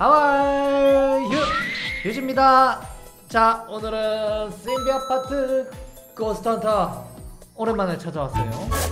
하와이 휴지입니다. 자, 오늘은 심비 아파트 고스트 헌터 오랜만에 찾아왔어요.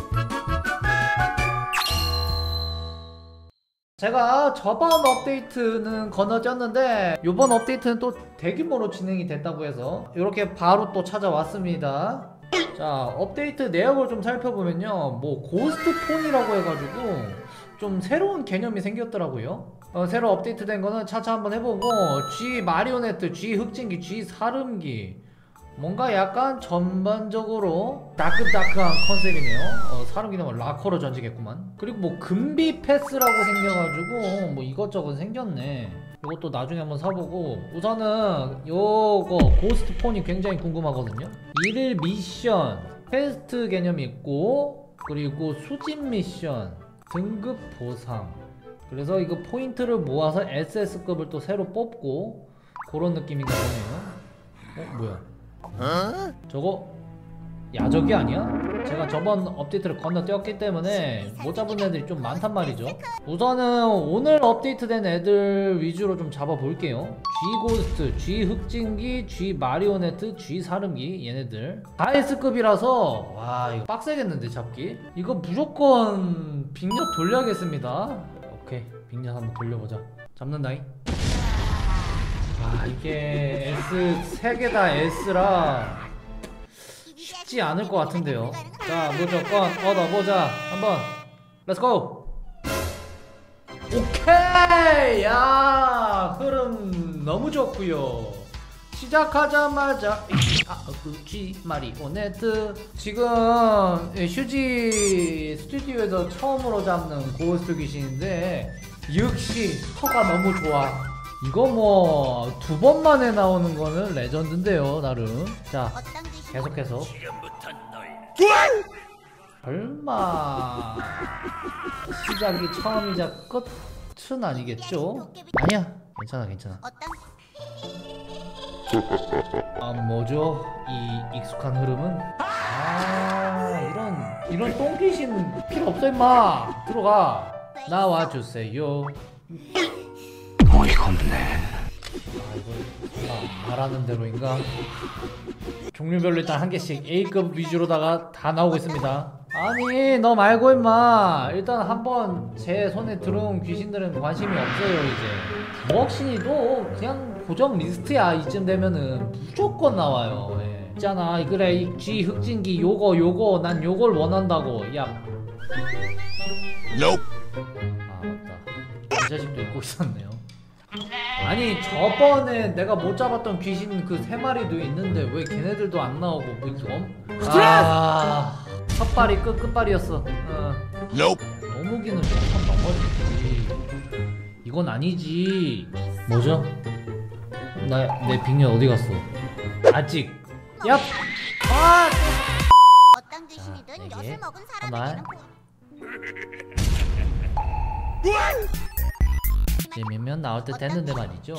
제가 저번 업데이트는 건너뛰었는데 요번 업데이트는 또 대규모로 진행이 됐다고 해서 이렇게 바로 또 찾아왔습니다. 자, 업데이트 내역을 좀 살펴보면요, 뭐 고스트 폰이라고 해가지고 좀 새로운 개념이 생겼더라고요. 새로 업데이트된 거는 차차 한번 해보고, G 마리오네트, G 흑진기, G 사름기, 뭔가 약간 전반적으로 다크다크한 컨셉이네요. 사름기는 뭐 라커로 전직했구만. 그리고 뭐 금비 패스라고 생겨가지고 뭐 이것저것 생겼네. 이것도 나중에 한번 사보고, 우선은 요거 고스트 폰이 굉장히 궁금하거든요. 일일 미션 퀘스트 개념이 있고, 그리고 수집 미션, 등급 보상, 그래서 이거 포인트를 모아서 SS급을 또 새로 뽑고 그런 느낌인가 보네요. 뭐야? 저거 야적이 아니야? 제가 저번 업데이트를 건너뛰었기 때문에 못 잡은 애들이 좀 많단 말이죠. 우선은 오늘 업데이트된 애들 위주로 좀 잡아볼게요. G 고스트, G 흑진기, G 마리오네트, G 사름기, 얘네들 다 S급이라서 와, 이거 빡세겠는데 잡기? 이거 무조건 빅녀 돌려야겠습니다. 오케이, 빅녀 한번 돌려보자. 잡는다잉. 아, 이게 S 3개 다 S라 쉽지 않을 것 같은데요. 자, 무조건 얻어보자. 한번 렛츠고. 오케이! 야, 흐름 너무 좋구요. 시작하자마자 G 마리오네트. 지금 휴지 스튜디오에서 처음으로 잡는 고스트 귀신인데 역시 터가 너무 좋아. 이거 뭐 2번 만에 나오는 거는 레전드인데요, 나름. 자, 계속해서. 설마 시작이 처음이자 끝은 아니겠죠? 아니야, 괜찮아. 아, 뭐죠? 이 익숙한 흐름은? 아, 이런 똥귀신 필요 없어 임마. 들어가. 나와주세요. 어이가 없네. 아, 이거 말하는 대로인가? 종류별로 일단 한 개씩 A급 위주로다가 다 나오고 있습니다. 아니, 너 말고 임마. 일단 한번 제 손에 들어온 귀신들은 관심이 없어요. 이제 무억신이도 그냥 고정 리스트야. 이쯤 되면은 무조건 나와요. 예. 있잖아, 그래, 이 G 흑진기 요거 난 요걸 원한다고. 야, Nope. 아 맞다, 이 자식도 입고 있었네요. 아니, 저번에 내가 못 잡았던 귀신 그 3마리도 있는데 왜 걔네들도 안 나오고 뭐 이거? 아, 첫발이 끝발이었어. Nope. 너무기는 좀 넘어지지. 이건 아니지. 뭐죠? 내 빅녀 어디 갔어? 아직. 얍. 아! 어떤 귀신이든 자, 엿을 먹은 하나. 이제면 나올 때 됐는데 말이죠.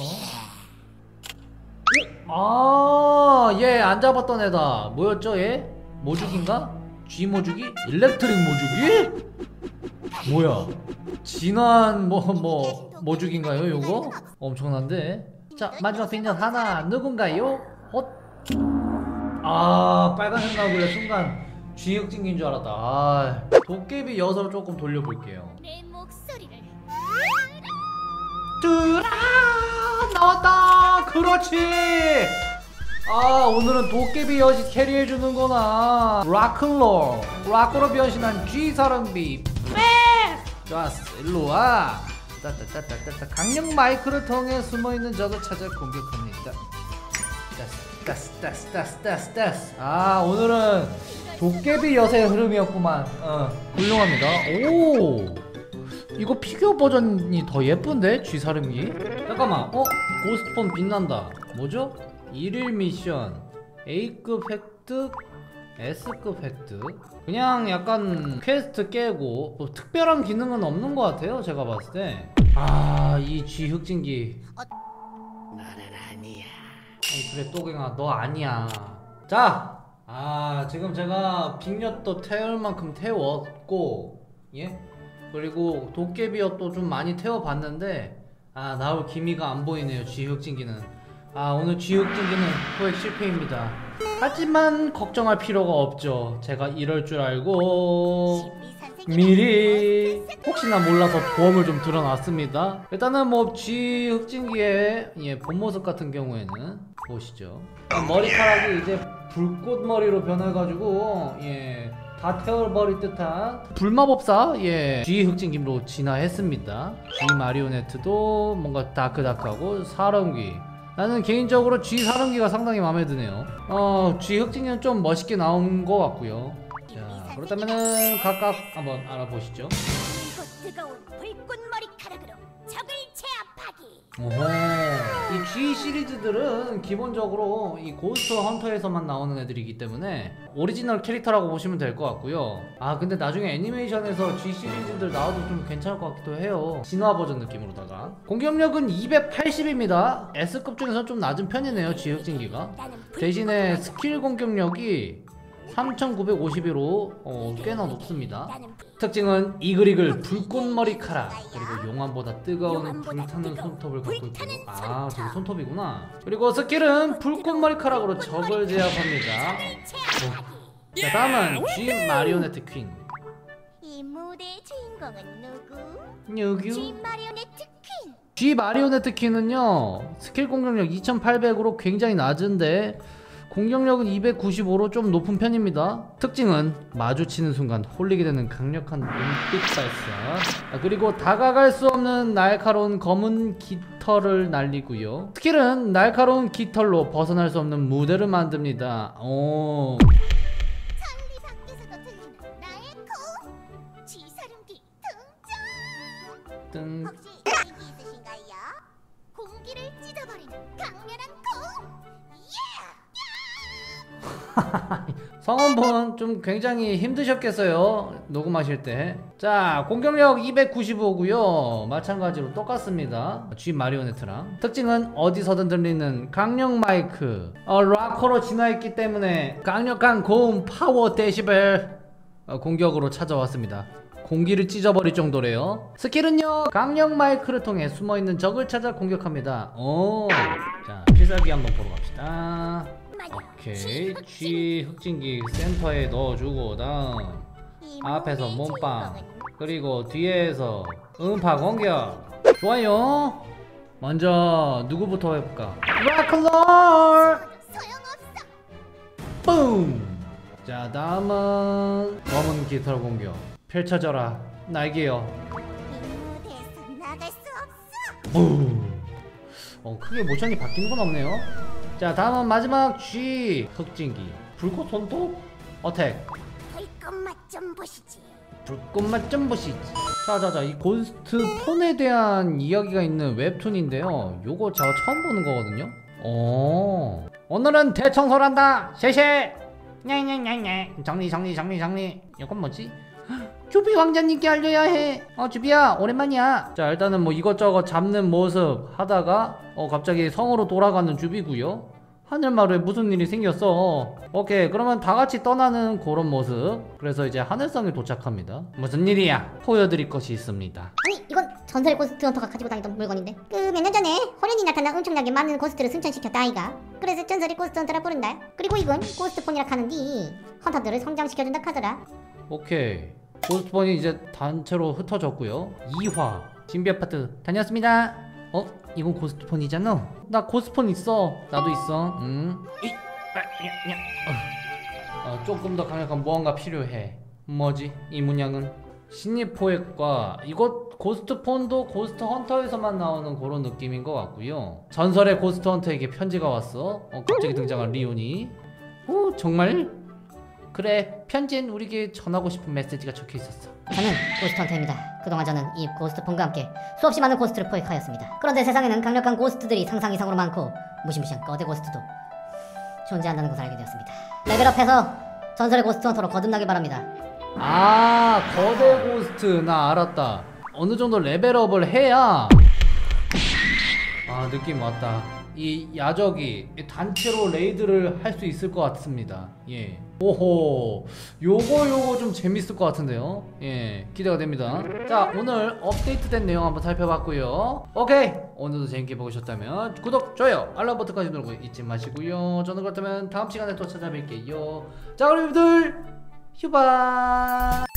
아, 얘 안 잡았던 애다. 뭐였죠, 얘? 모주기인가? G 모주기? 일렉트릭 모주기? 뭐야? 진한 모주기인가요, 요거? 엄청난데. 자, 마지막 빈전 하나. 누군가요? 아, 빨간색 나오길래 순간 G 흑진기인 줄 알았다. 아, 도깨비 여서를 조금 돌려볼게요. 내 목소리를 뚜라, 나왔다. 그렇지. 아, 오늘은 도깨비 여시 캐리해주는구나. 락큰롤, 락으로 변신한 G 사람비. 좋았어, 일로와. 따따따따따. 강력 마이크를 통해 숨어있는 적을 찾아 공격합니다. 따스. 아, 오늘은 도깨비 여세의 흐름이었구만. 훌륭합니다. 오, 이거 피규어 버전이 더 예쁜데? G사름기? 잠깐만, 고스트폰 빛난다. 뭐죠? 일일 미션, A급 획득, S급 획득. 그냥 약간 퀘스트 깨고 뭐 특별한 기능은 없는 것 같아요, 제가 봤을 때. 아, 이 G 흑진기. 나는 아니야. 그래, 또갱아, 너 아니야. 자, 지금 제가 빅엿도 태울 만큼 태웠고, 예? 그리고 도깨비엿도 좀 많이 태워봤는데 아, 나올 기미가 안 보이네요. 쥐흑진기는. 아, 오늘 쥐흑진기는 포획 실패입니다. 하지만 걱정할 필요가 없죠. 제가 이럴 줄 알고 미리 혹시나 몰라서 보험을 좀 들어놨습니다. 일단은 뭐 쥐흑진기의 본 모습 같은 경우에는 보시죠. 머리카락이 이제 불꽃머리로 변해가지고 다 태워버릴 듯한 불마법사 쥐흑진기로 진화했습니다. 쥐 마리오네트도 뭔가 다크다크하고 사람귀. 나는 개인적으로 쥐 사람귀가 상당히 마음에 드네요. 쥐흑진기는 좀 멋있게 나온 것 같고요. 자, 그렇다면은 각각 한번 알아보시죠. 뜨거운 불꽃 머리카락으로 적을 제압하기. 오호. 이 G 시리즈들은 기본적으로 이 고스트 헌터에서만 나오는 애들이기 때문에 오리지널 캐릭터라고 보시면 될 것 같고요. 아, 근데 나중에 애니메이션에서 G 시리즈들 나와도 좀 괜찮을 것 같기도 해요. 진화 버전 느낌으로다가. 공격력은 280입니다 S급 중에서 좀 낮은 편이네요, G 흑진기가. 대신에 스킬 공격력이 3951로 꽤나 높습니다. 특징은 이글이글 불꽃머리카락, 그리고 용암보다 뜨거운 불타는 손톱을 갖고 있고, 아, 저게 손톱이구나. 그리고 스킬은 불꽃머리카락으로 적을 제압합니다. 자, 다음은 G 마리오네트 퀸. 이 무대의 주인공은 누구? 누구? G 마리오네트 퀸. G 마리오네트 퀸은요 스킬 공격력 2800으로 굉장히 낮은데 공격력은 295로 좀 높은 편입니다. 특징은 마주치는 순간 홀리게 되는 강력한 눈빛 발사, 그리고 다가갈 수 없는 날카로운 검은 깃털을 날리고요. 스킬은 날카로운 깃털로 벗어날 수 없는 무대를 만듭니다. 오. 천리 밖에서도 들리는 나의 고음. G 사름기 등장. 뜬. 혹시 개인기 있으신가요? 공기를 찢어버리는 강렬한 고음. 성원분 좀 굉장히 힘드셨겠어요, 녹음하실 때. 자, 공격력 295고요 마찬가지로 똑같습니다, G 마리오네트랑. 특징은 어디서든 들리는 강력 마이크, 락커로 진화했기 때문에 강력한 고음 파워 데시벨 공격으로 찾아왔습니다. 공기를 찢어버릴 정도래요. 스킬은요 강력 마이크를 통해 숨어있는 적을 찾아 공격합니다. 오. 자, 필살기 한번 보러 갑시다. 오케이, G 흑진기 센터에 넣어주고, 다음 앞에서 몸빵, 그리고 뒤에서 음파 공격. 좋아요. 먼저 누구부터 해볼까? 라클롤. 소용없어. 뿜. 자, 다음은 검은 깃털 공격. 펼쳐져라 날개여. 이 무대에서 나갈 수 없어. 뿜. 크게 모션이 바뀌는 건 없네요. 자, 다음은 마지막 G 흑진기 불꽃 손톱 어택. 불꽃맛 좀 보시지. 불꽃맛 좀 보시지. 자자자, 이 고스트 폰에 대한 이야기가 있는 웹툰인데요, 요거 제가 처음 보는 거거든요. 오늘은 대청소를 한다. 쉐쉐. 냥냥냥냥. 정리. 이건 뭐지? 주비 왕자님께 알려야 해. 주비야, 오랜만이야. 자, 일단은 뭐 이것저것 잡는 모습 하다가 갑자기 성으로 돌아가는 주비고요. 하늘마루에 무슨 일이 생겼어. 오케이, 그러면 다 같이 떠나는 그런 모습. 그래서 이제 하늘성에 도착합니다. 무슨 일이야? 보여드릴 것이 있습니다. 아니, 이건 전설의 고스트 헌터가 가지고 다니던 물건인데, 그 몇 년 전에 호련이 나타나 엄청나게 많은 고스트를 승천시켰다 아이가. 그래서 전설의 고스트 헌터라 부른다. 그리고 이건 고스트폰이라 하는디 헌터들을 성장시켜준다 하더라. 오케이, 고스트본이 이제 단체로 흩어졌고요. 2화 신비 아파트 다녔습니다. 이건 고스트폰이잖아. 나 고스트폰 있어. 나도 있어. 조금 더 강력한 무언가 필요해. 뭐지? 이 문양은 신입 포획과 이것 고스트폰도 고스트 헌터에서만 나오는 그런 느낌인 것 같고요. 전설의 고스트 헌터에게 편지가 왔어. 갑자기 등장한 리온이. 정말? 그래, 편지엔 우리에게 전하고 싶은 메시지가 적혀 있었어. 저는 고스트 헌터입니다. 그동안 저는 이 고스트폰과 함께 수없이 많은 고스트를 포획하였습니다. 그런데 세상에는 강력한 고스트들이 상상 이상으로 많고 무시무시한 거대 고스트도 존재한다는 것을 알게 되었습니다. 레벨업해서 전설의 고스트 헌터로 거듭나길 바랍니다. 아, 거대 고스트 나 알았다. 어느 정도 레벨업을 해야 느낌 왔다. 이 야적이 단체로 레이드를 할 수 있을 것 같습니다. 예. 오호, 요거 좀 재밌을 것 같은데요. 예, 기대가 됩니다. 자, 오늘 업데이트된 내용 한번 살펴봤고요. 오케이, 오늘도 재밌게 보셨다면 구독, 좋아요, 알람 버튼까지 누르고 잊지 마시고요. 저는 그렇다면 다음 시간에 또 찾아뵐게요. 자, 그럼 여러분들 휴바.